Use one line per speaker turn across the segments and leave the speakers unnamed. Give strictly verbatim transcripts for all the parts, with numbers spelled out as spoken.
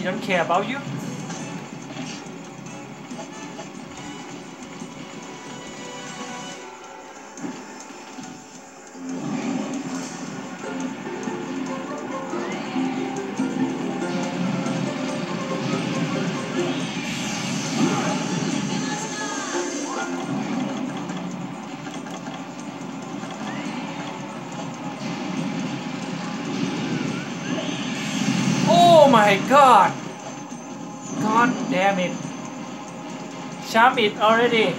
He don't care about you. Oh my god! God damn it! Jump it already!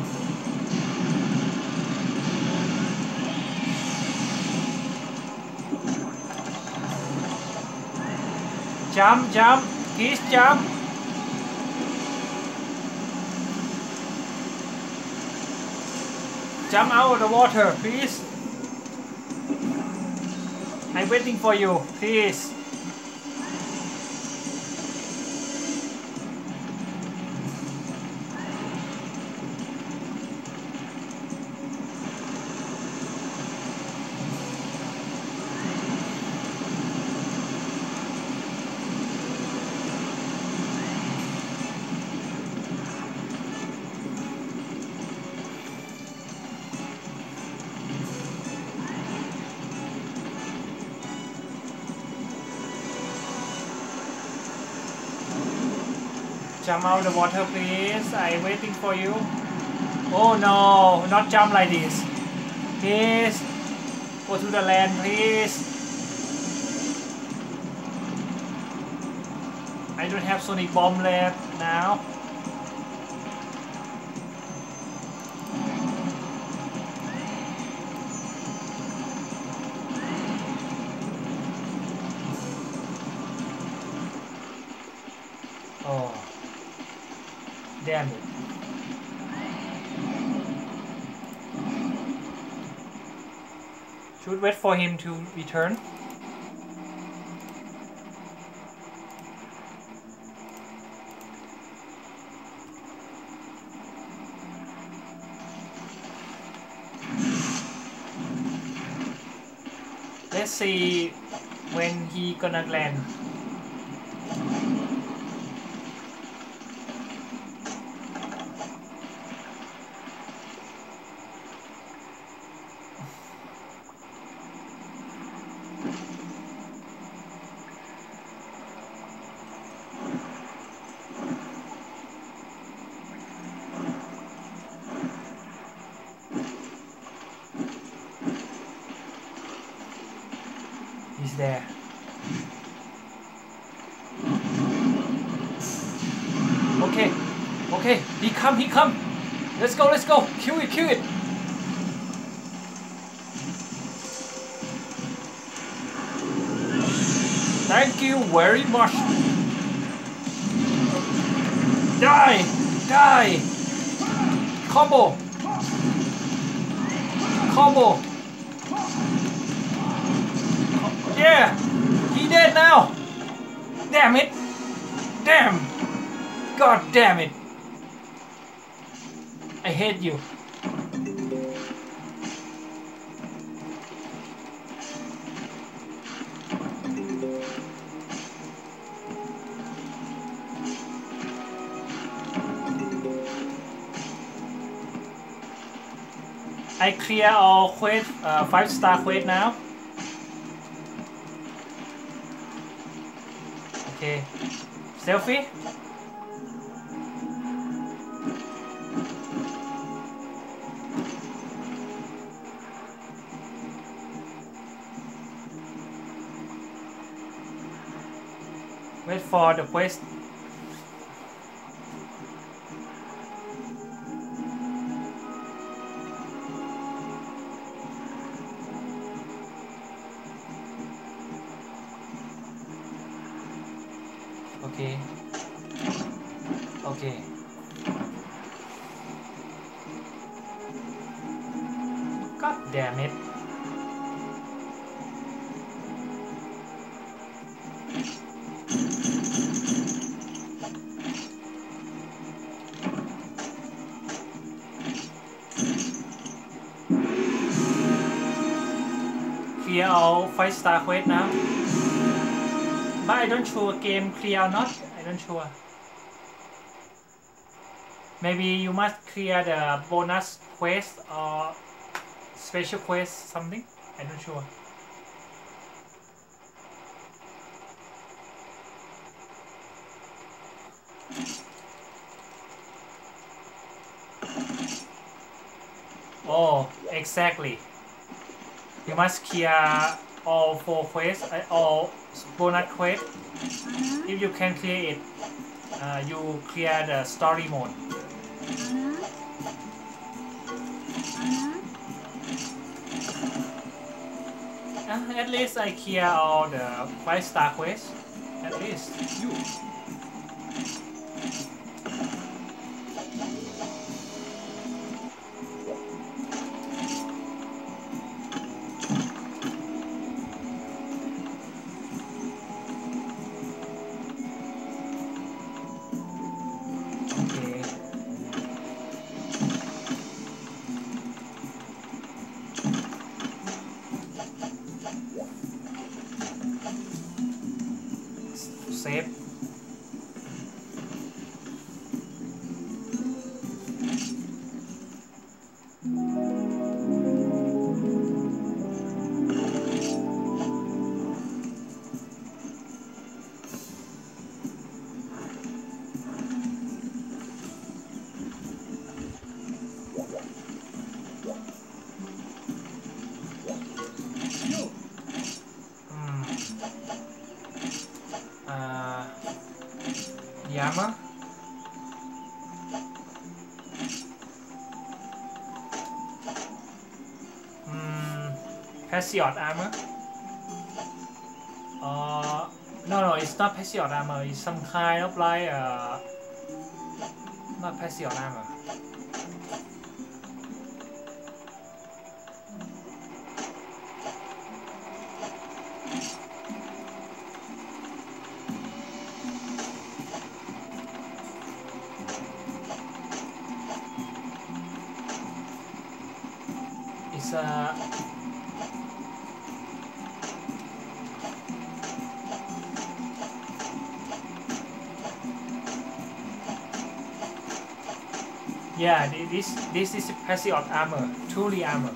Jump, jump! Please jump! Jump out of the water, please! I'm waiting for you, please! Jump out of the water, please. I'm waiting for you. Oh no, not jump like this. Please. Go to the land, please. I don't have sonic bomb left now. Oh. Damn it. Should wait for him to return. Let's see when he gonna land. He's there. Okay, okay, he come, he come. Let's go, let's go. Kill it, kill it. Thank you very much. Die, die. Combo. Combo. Yeah, he dead now. Damn it. Damn. God damn it. I hate you. I clear all quest, uh, five star quest now. Okay, selfie. Wait for the quest. Okay. Okay. God damn it. Clear all five star quest now. But I don't sure game clear or not. I don't sure. Maybe you must clear the bonus quest or special quest something. I don't sure. Oh, exactly. You must clear all four quests, uh, all bonus quests.
Uh-huh.
If you can clear it, uh, you clear the story mode.
Uh-huh. Uh-huh.
Uh, at least I clear all the five star quests. At least.
You.
Okay. Save.
You.
Hmm. Uh, the armor. Hmm. Passiot armor. Uh, no, no, it's not Passiot armor. It's some kind of like uh, not Passiot armor. It's uh, yeah, thi- this this is Passiot armor, truly armor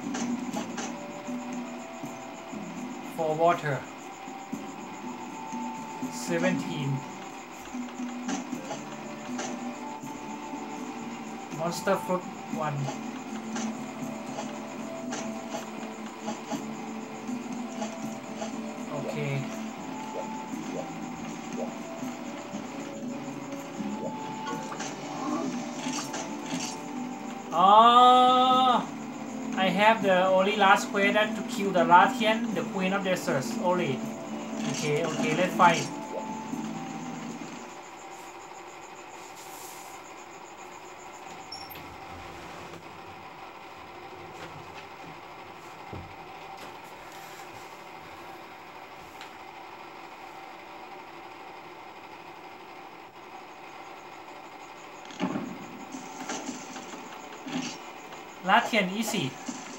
for water. seventeen. Monster fruit one. Okay. Oh, I have the only last quest that to kill the Latian, the Queen of Deserts only. Okay, okay, let's fight. Latian easy.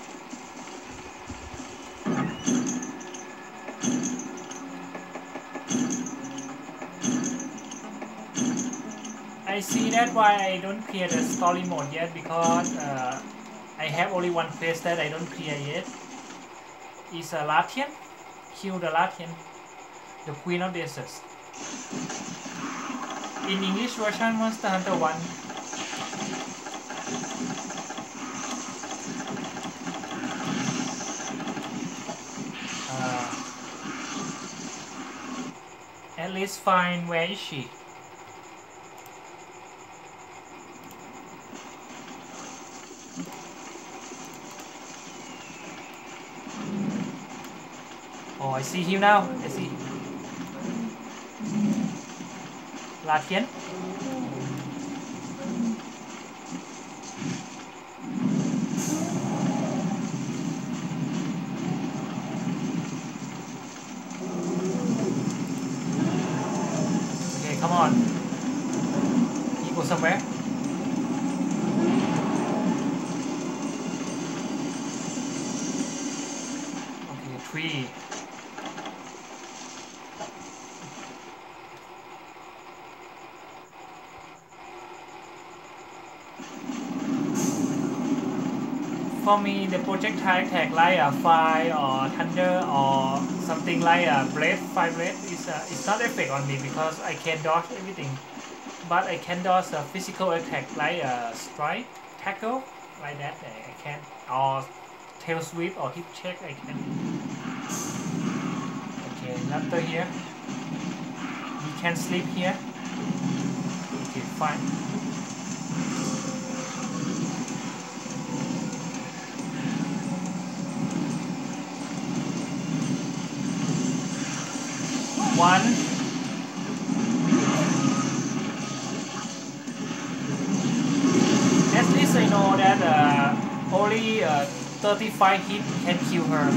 I see that why I don't clear the story mode yet, because uh, I have only one quest that I don't clear yet. Is a Latian. Kill the Latian, the Queen of Deserts. In English version Monster Hunter one. Uh, at least find where is she. Oh, I see him now. I see. Latian. Okay, come on. He go somewhere. Okay, three. for me, the projectile attack like a fire or thunder or something like a blade, fire blade is uh, it's not effect on me because I can dodge everything. But I can dodge a physical attack like a strike, tackle, like that. I can, or tail sweep or hip check. I can. Okay, Raptor here. You can sleep here. Okay, fine. One. At least I know that uh, only uh, thirty-five hit can kill her.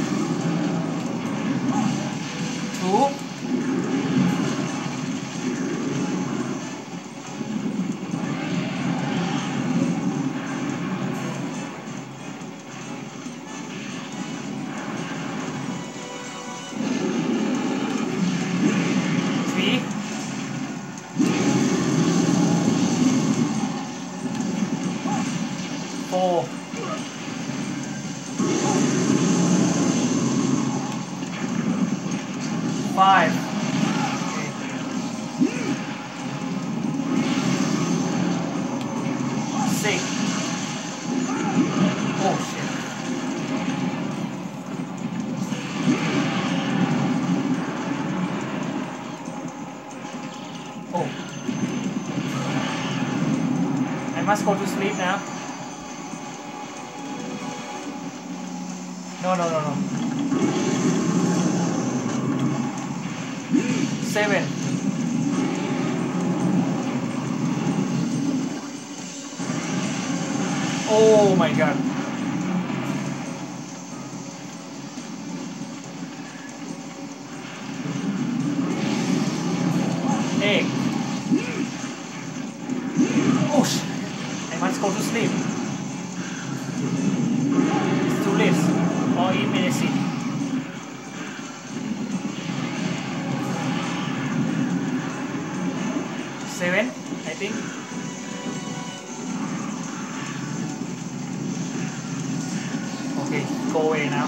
Two. Three. Four. Five. Six. Oh shit. Oh. I must go to sleep now. No, no, no, no. Seven. Oh my god. Eight. Oh shit. I must go to sleep. It's too late. Or in medicine. Seven, I think. Okay, go away now.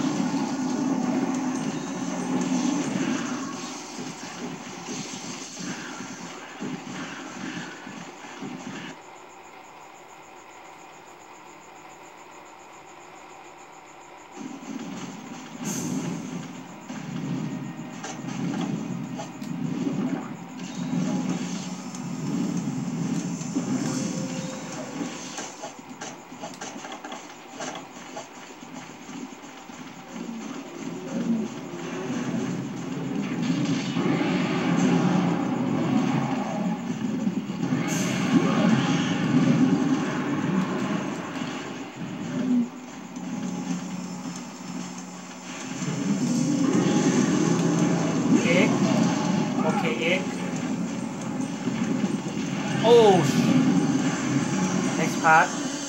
Egg. Okay, egg. Oh, next part.